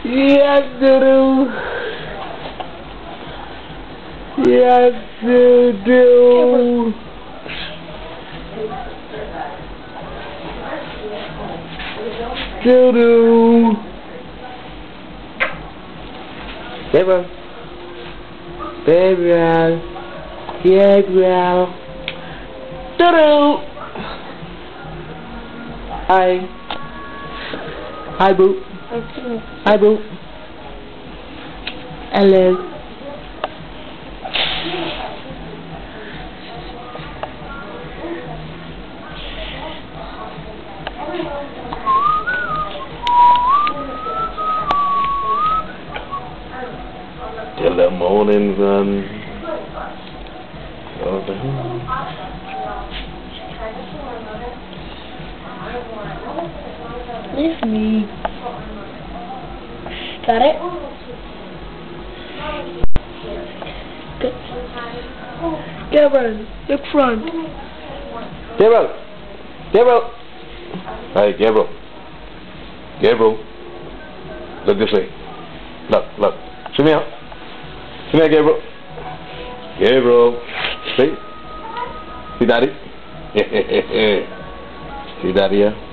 Yes, do. Yes, do. Do. Gabriel. Gabriel. Gabriel. Do. Hi. Hi, boo. Hi, boo. Hello. Till the morning sun. It's me. Got it? Good. Gabriel, look front. Gabriel. Gabriel. Hey, Gabriel. Gabriel. Look this way. Look. Come here. Come here, Gabriel. Gabriel. See? See Daddy? See Daddy here?